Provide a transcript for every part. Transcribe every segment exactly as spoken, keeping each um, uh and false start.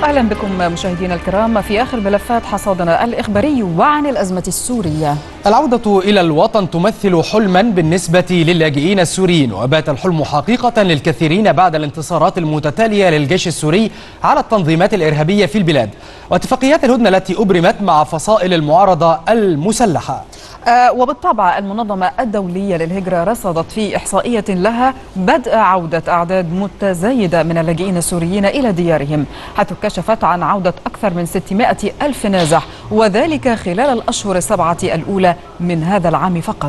أهلا بكم مشاهدينا الكرام في آخر ملفات حصادنا الإخباري وعن الأزمة السورية. العودة إلى الوطن تمثل حلما بالنسبة للاجئين السوريين، وبات الحلم حقيقة للكثيرين بعد الانتصارات المتتالية للجيش السوري على التنظيمات الإرهابية في البلاد واتفاقيات الهدنة التي أبرمت مع فصائل المعارضة المسلحة. آه وبالطبع المنظمة الدولية للهجرة رصدت في إحصائية لها بدء عودة أعداد متزايدة من اللاجئين السوريين إلى ديارهم، حيث كشفت عن عودة أكثر من ستمائة ألف نازح، وذلك خلال الأشهر السبعة الأولى من هذا العام فقط.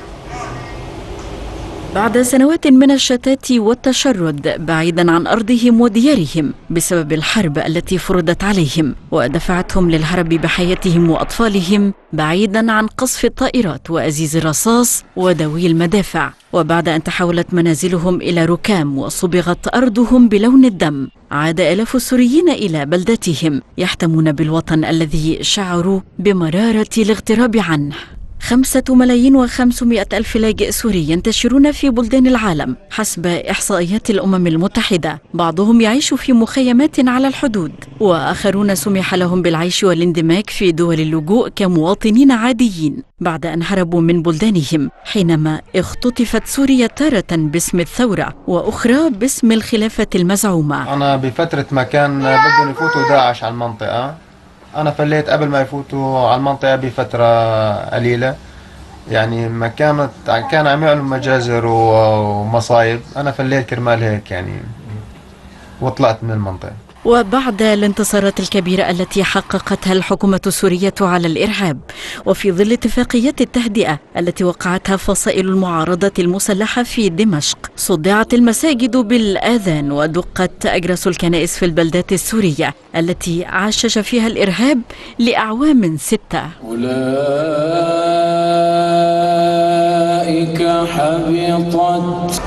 بعد سنوات من الشتات والتشرد بعيدا عن أرضهم وديارهم بسبب الحرب التي فرضت عليهم ودفعتهم للهرب بحياتهم وأطفالهم بعيدا عن قصف الطائرات وأزيز الرصاص ودوي المدافع، وبعد أن تحولت منازلهم إلى ركام وصبغت أرضهم بلون الدم، عاد آلاف السوريين إلى بلداتهم يحتمون بالوطن الذي شعروا بمرارة الاغتراب عنه. خمسة ملايين وخمسمائة ألف لاجئ سوري ينتشرون في بلدان العالم حسب إحصائيات الأمم المتحدة، بعضهم يعيش في مخيمات على الحدود، وآخرون سمح لهم بالعيش والاندماج في دول اللجوء كمواطنين عاديين بعد أن هربوا من بلدانهم حينما اختطفت سوريا تارة باسم الثورة وأخرى باسم الخلافة المزعومة. أنا بفترة ما كان بدهم يفوتوا داعش على المنطقة، أنا فليت قبل ما يفوتوا على المنطقة بفترة قليلة، يعني ما كانت كان عم يعملوا مجازر ومصايب، أنا فليت كرمال هيك يعني وطلعت من المنطقة. وبعد الانتصارات الكبيرة التي حققتها الحكومة السورية على الإرهاب، وفي ظل اتفاقيات التهدئة التي وقعتها فصائل المعارضة المسلحة في دمشق، صدعت المساجد بالآذان ودقت أجراس الكنائس في البلدات السورية التي عاشش فيها الإرهاب لأعوام ستة. أولئك حبطت.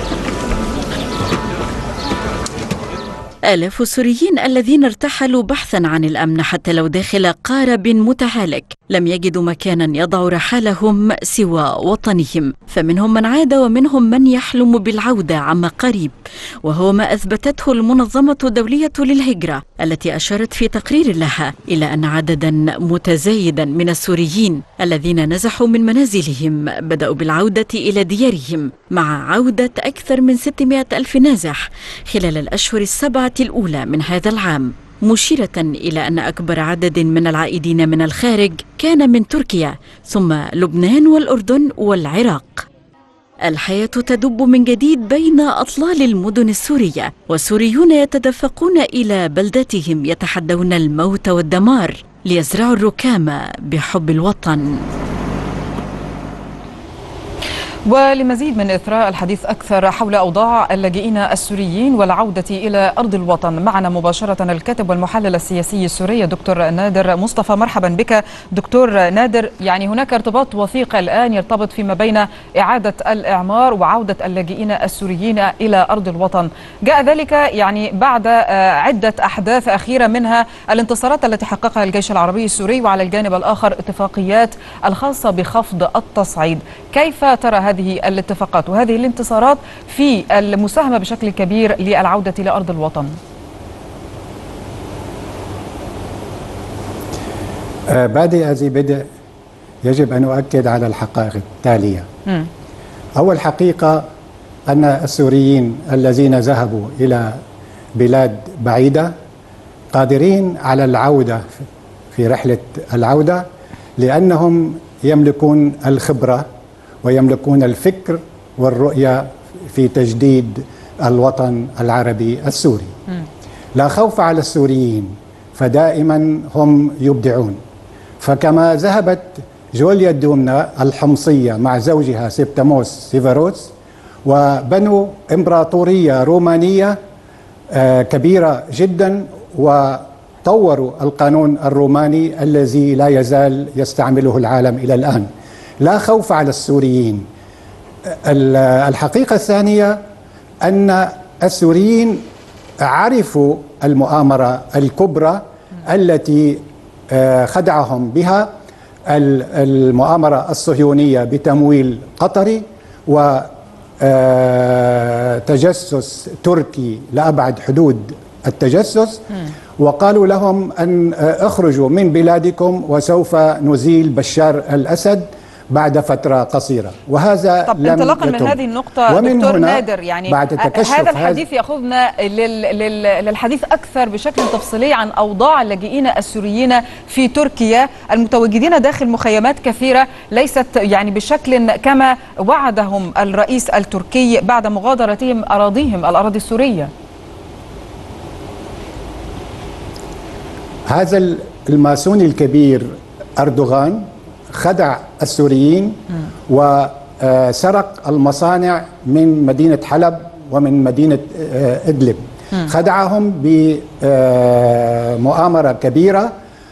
آلاف السوريين الذين ارتحلوا بحثا عن الأمن حتى لو داخل قارب متهالك لم يجدوا مكانا يضع رحالهم سوى وطنهم، فمنهم من عاد ومنهم من يحلم بالعودة عما قريب، وهو ما أثبتته المنظمة الدولية للهجرة التي أشارت في تقرير لها إلى أن عددا متزايدا من السوريين الذين نزحوا من منازلهم بدأوا بالعودة إلى ديارهم، مع عودة أكثر من ستمائة ألف نازح خلال الأشهر السبعة الأولى من هذا العام، مشيرة إلى أن أكبر عدد من العائدين من الخارج كان من تركيا ثم لبنان والأردن والعراق. الحياة تدب من جديد بين أطلال المدن السورية، والسوريون يتدفقون إلى بلداتهم يتحدون الموت والدمار ليزرعوا الركام بحب الوطن. ولمزيد من إثراء الحديث أكثر حول أوضاع اللاجئين السوريين والعودة إلى أرض الوطن، معنا مباشرة الكاتب والمحلل السياسي السوري دكتور نادر مصطفى. مرحبا بك دكتور نادر. يعني هناك ارتباط وثيق الآن يرتبط فيما بين إعادة الإعمار وعودة اللاجئين السوريين إلى أرض الوطن، جاء ذلك يعني بعد عدة أحداث أخيرة، منها الانتصارات التي حققها الجيش العربي السوري، وعلى الجانب الآخر اتفاقيات الخاصة بخفض التصعيد. كيف ترى هذه الاتفاقات وهذه الانتصارات في المساهمة بشكل كبير للعودة إلى أرض الوطن؟ بادئ ذي بدء يجب أن أؤكد على الحقائق التالية. م. أول حقيقة أن السوريين الذين ذهبوا إلى بلاد بعيدة قادرين على العودة في رحلة العودة، لأنهم يملكون الخبرة ويملكون الفكر والرؤية في تجديد الوطن العربي السوري. لا خوف على السوريين، فدائما هم يبدعون. فكما ذهبت جوليا دومنا الحمصية مع زوجها سبتاموس سيفاروس وبنوا إمبراطورية رومانية كبيرة جدا، وطوروا القانون الروماني الذي لا يزال يستعمله العالم إلى الآن. لا خوف على السوريين. الحقيقة الثانية أن السوريين عرفوا المؤامرة الكبرى التي خدعهم بها المؤامرة الصهيونية بتمويل قطري وتجسس تركي لأبعد حدود التجسس، وقالوا لهم أن اخرجوا من بلادكم وسوف نزيل بشار الأسد بعد فترة قصيرة. وهذا طب لم انطلاقا يتم. من هذه النقطة ومن دكتور هنا نادر، يعني بعد تكشف هذا الحديث يأخذنا لل... لل... للحديث أكثر بشكل تفصيلي عن أوضاع اللاجئين السوريين في تركيا المتواجدين داخل مخيمات كثيرة ليست يعني بشكل كما وعدهم الرئيس التركي بعد مغادرتهم أراضيهم الأراضي السورية. هذا الماسون الكبير أردوغان خدع السوريين وسرق المصانع من مدينة حلب ومن مدينة إدلب. خدعهم بمؤامرة كبيرة،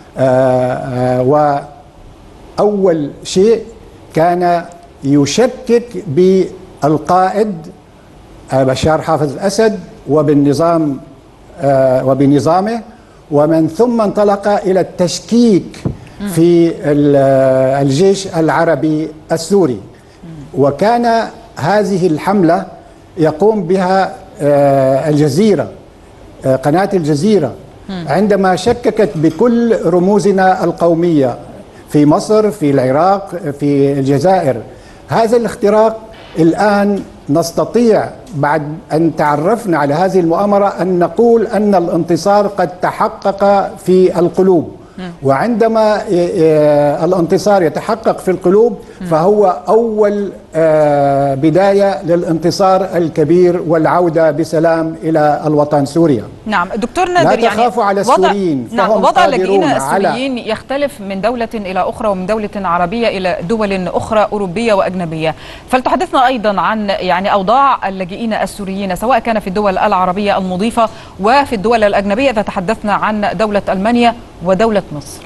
وأول شيء كان يشكك بالقائد بشار حافظ الأسد وبالنظام وبنظامه، ومن ثم انطلق إلى التشكيك في الجيش العربي السوري. وكان هذه الحملة يقوم بها الجزيرة، قناة الجزيرة، عندما شككت بكل رموزنا القومية في مصر، في العراق، في الجزائر. هذا الاختراق الآن نستطيع بعد أن تعرفنا على هذه المؤامرة أن نقول أن الانتصار قد تحقق في القلوب. وعندما الانتصار يتحقق في القلوب فهو أول بداية للانتصار الكبير والعودة بسلام إلى الوطن سوريا. نعم دكتور نادر، لا تخافوا يعني على السوريين، وضع, نعم وضع اللاجئين السوريين على يختلف من دولة إلى أخرى ومن دولة عربية إلى دول أخرى أوروبية وأجنبية. فلتحدثنا أيضا عن يعني أوضاع اللاجئين السوريين سواء كان في الدول العربية المضيفة وفي الدول الأجنبية، إذا تحدثنا عن دولة ألمانيا ودولة مصر.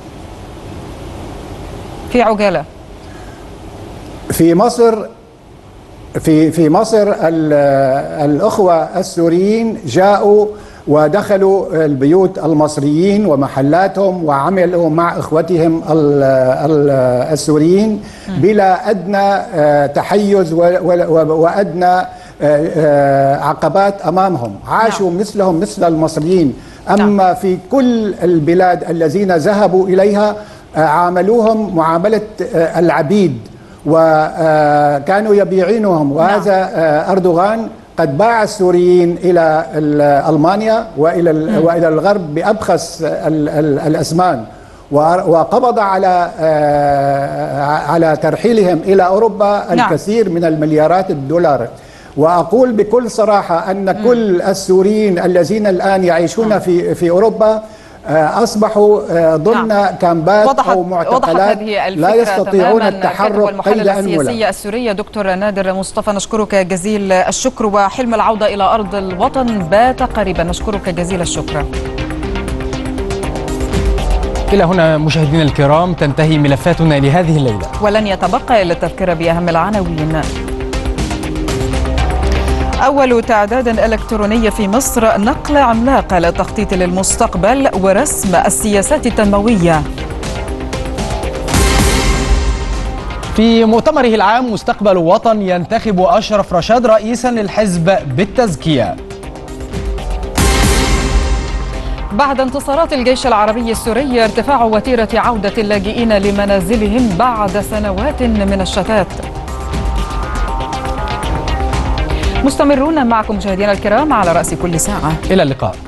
في عجالة في مصر في في مصر الأخوة السوريين جاءوا ودخلوا البيوت المصريين ومحلاتهم وعملوا مع إخوتهم السوريين بلا أدنى تحيز وأدنى عقبات أمامهم. عاشوا مثلهم مثل المصريين. أما في كل البلاد الذين ذهبوا إليها عاملوهم معاملة العبيد وكانوا يبيعونهم. وهذا أردوغان قد باع السوريين إلى ألمانيا وإلى وإلى الغرب بأبخس الأثمان، وقبض على على ترحيلهم إلى أوروبا الكثير من المليارات الدولار. وأقول بكل صراحة أن كل السوريين الذين الآن يعيشون في في أوروبا أصبحوا ضمن نعم. كامبات أو معتقلات لا يستطيعون التحرك قيد أنملة. السياسية السورية دكتور نادر مصطفى، نشكرك جزيل الشكر، وحلم العودة إلى أرض الوطن بات قريبا. نشكرك جزيل الشكر. إلى هنا مشاهدينا الكرام تنتهي ملفاتنا لهذه الليلة، ولن يتبقى إلا التذكرة بأهم العناوين. أول تعداد إلكتروني في مصر، نقلة عملاقة للتخطيط للمستقبل ورسم السياسات التنموية. في مؤتمره العام مستقبل وطن، ينتخب أشرف رشاد رئيسا للحزب بالتزكية. بعد انتصارات الجيش العربي السوري، ارتفاع وتيرة عودة اللاجئين لمنازلهم بعد سنوات من الشتات. مستمرون معكم مشاهدينا الكرام على رأس كل ساعة. إلى اللقاء.